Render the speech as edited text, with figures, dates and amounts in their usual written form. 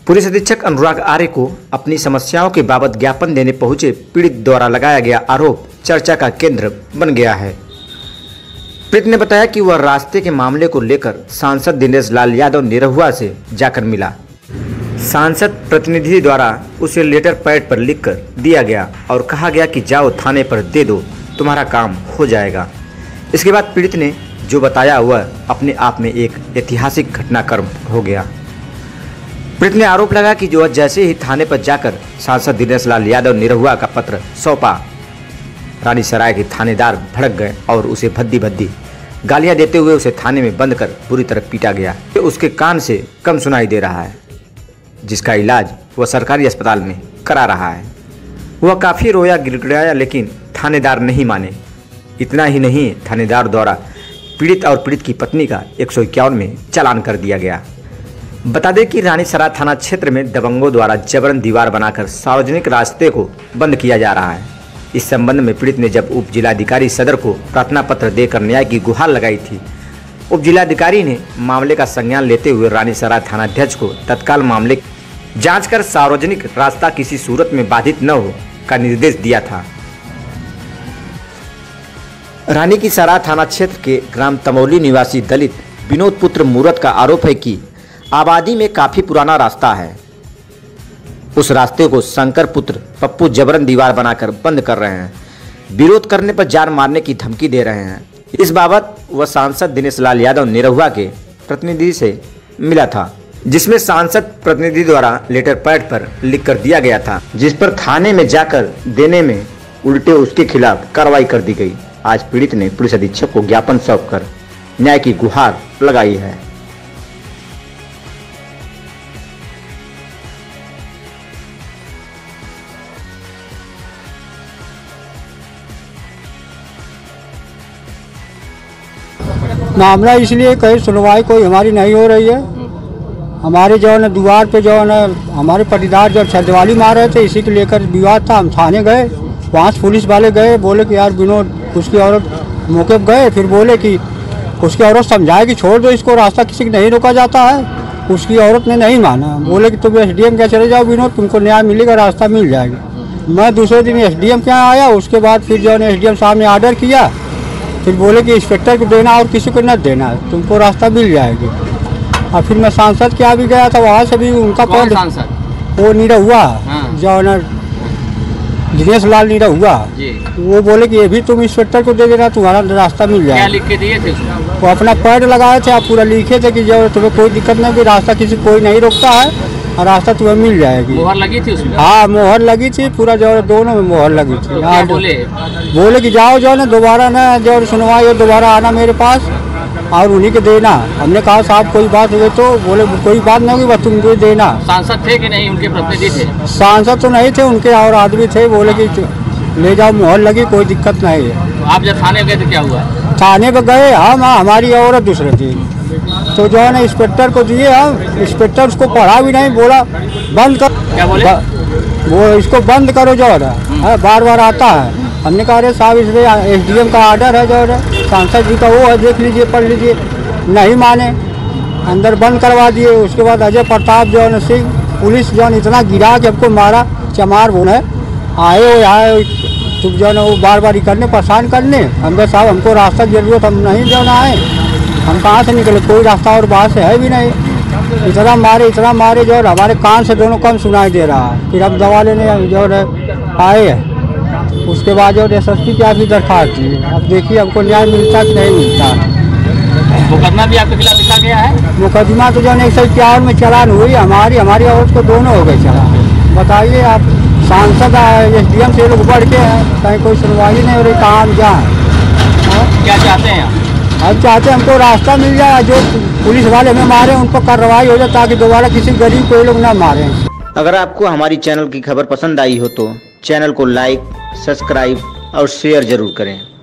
Police अधीक्षक अनुराग आर्य को अपनी समस्याओं के बाबत ज्ञापन देने पहुंचे पीड़ित द्वारा लगाया गया आरोप चर्चा का केंद्र बन गया है। पीड़ित ने बताया कि वह रास्ते के मामले को लेकर सांसद दिनेश लाल यादव निरहुआ से जाकर मिला। सांसद प्रतिनिधि द्वारा उसे लेटर पैड पर लिखकर दिया गया और कहा गया कि जाओ थाने पर दे दो, तुम्हारा काम हो जाएगा। इसके बाद पीड़ित ने जो बताया वह अपने आप में एक ऐतिहासिक घटनाक्रम हो गया। पीड़ित ने आरोप लगाया कि जो जैसे ही थाने पर जाकर सांसद दिनेश लाल यादव निरहुआ का पत्र सौंपा, रानीसराय के थानेदार भड़क गए और उसे भद्दी भद्दी गालियां देते हुए उसे थाने में बंद कर बुरी तरह पीटा गया। उसके कान से कम सुनाई दे रहा है, जिसका इलाज वह सरकारी अस्पताल में करा रहा है। वह काफ़ी रोया गिड़गिड़ाया, लेकिन थानेदार नहीं माने। इतना ही नहीं, थानेदार द्वारा पीड़ित और पीड़ित की पत्नी का 151 में चालान कर दिया गया। बता दें कि रानीसराय थाना क्षेत्र में दबंगों द्वारा जबरन दीवार बनाकर सार्वजनिक रास्ते को बंद किया जा रहा है। इस संबंध में पीड़ित ने जब उप जिलाधिकारी सदर को प्रार्थना पत्र देकर न्याय की गुहार लगाई थी, उप जिलाधिकारी ने मामले का संज्ञान लेते हुए रानीसराय थानाध्यक्ष को तत्काल मामले जांच कर सार्वजनिक रास्ता किसी सूरत में बाधित न हो का निर्देश दिया था। रानी की सराय थाना क्षेत्र के ग्राम तमौली निवासी दलित विनोद पुत्र मूरत का आरोप है कि आबादी में काफी पुराना रास्ता है। उस रास्ते को शंकर पुत्र पप्पू जबरन दीवार बनाकर बंद कर रहे हैं। विरोध करने पर जान मारने की धमकी दे रहे हैं। इस बाबत वह सांसद दिनेश लाल यादव निरहुआ के प्रतिनिधि से मिला था, जिसमें सांसद प्रतिनिधि द्वारा लेटर पैड पर लिख कर दिया गया था, जिस पर थाने में जाकर देने में उल्टे उसके खिलाफ कार्रवाई कर दी गई। आज पीड़ित ने पुलिस अधीक्षक को ज्ञापन सौंपकर न्याय की गुहार लगाई है। मामला इसलिए कहीं सुनवाई कोई हमारी नहीं हो रही है। हमारे जो है दीवार पे जो है हमारे पटीदार जो छदवाली मार रहे थे, इसी को लेकर विवाद था। हम थाने गए, वहाँ से पुलिस वाले गए, बोले कि यार विनोद उसकी औरत मौके पर गए, फिर बोले कि उसकी औरत समझाए कि छोड़ दो इसको, रास्ता किसी को नहीं रोका जाता है। उसकी औरत ने नहीं माना, बोले कि तुम SDM क्या चले जाओ विनोद, तुमको न्याय मिलेगा, रास्ता मिल जाएगा। मैं दूसरे दिन SDM के यहाँ आया। उसके बाद फिर जो है SDM साहब ने आर्डर किया, फिर बोले कि इंस्पेक्टर को देना और किसी को न देना, तुमको रास्ता मिल जाएगी। और फिर मैं सांसद के यहाँ भी गया था, वहाँ से भी उनका पद वो निरहुआ जो है ना दिनेश लाल निरहुआ, वो बोले कि ये भी तुम इंस्पेक्टर को दे देना, तुम्हारा रास्ता मिल जाएगा। लिख के दिए थे? वो अपना पैड लगाए थे, आप पूरा लिखे थे कि जो तुम्हें कोई दिक्कत नहीं, रास्ता किसी कोई नहीं रोकता है और रास्ता तुम्हें मिल जाएगी। मोहर लगी थी उसमें? हाँ, मोहर लगी थी, पूरा जो दोनों में मोहर लगी थी। तो क्या बोले कि जाओ जो है ना दोबारा ना जो सुनवाई हो, दोबारा आना मेरे पास और उन्हीं के देना। हमने कहा साहब कोई बात हुई तो बोले कोई बात नहीं होगी, बस तुम दे देना। सांसद थे कि नहीं? उनके प्रतिनिधि थे? सांसद तो नहीं थे, उनके और आदमी थे। बोले कि ले जाओ, मोहर लगी, कोई दिक्कत नहीं है। तो आप जब थाने गए तो क्या हुआ? थाने पर गए हम, हमारी औरत दूसरे थी, तो जो है ना इंस्पेक्टर को दिए हम। इंस्पेक्टर उसको पढ़ा भी नहीं, बोला बंद कर। क्या बोले? वो इसको बंद करो जो है, बार बार आता है। हमने कहा अरे साहब इसमें SDM का आर्डर है, जो है सांसद जी का वो है, देख लीजिए, पढ़ लीजिए। नहीं माने, अंदर बंद करवा दिए। उसके बाद अजय प्रताप जो है सिंह पुलिस जो है इतना गिरा कि हमको मारा, चमार बोले आए तुम जो है ना वो बार बार करने परेशान करने। हमने साहब हमको रास्ता की जरूरत, हम नहीं जो ना आए, हम कहाँ से निकले, कोई रास्ता और बाहर से है भी नहीं। इतना मारे जो है हमारे कान से दोनों कम सुनाई दे रहा है। फिर अब दवा लेने जो है आए हैं। उसके बाद जो SSP की आपकी दरखास्त दी। अब देखिए हमको न्याय मिलता कि नहीं मिलता। मुकदमा भी आपके खिलाफ लिखा गया है? मुकदमा तो जो है 151 में चालान हुई, हमारी औरत को दोनों हो गए चालान। बताइए आप, सांसद SDM से लोग बढ़ के हैं, कहीं कोई सुनवाई नहीं हो रही, कहाँ हम जाएँ? क्या चाहते हैं? हम चाहते हैं हमको रास्ता मिल जाए, जो पुलिस वाले हमें मारे उन पर कार्रवाई हो जाए, ताकि दोबारा किसी गरीब को ये लोग ना मारें। अगर आपको हमारी चैनल की खबर पसंद आई हो तो चैनल को लाइक, सब्सक्राइब और शेयर जरूर करें।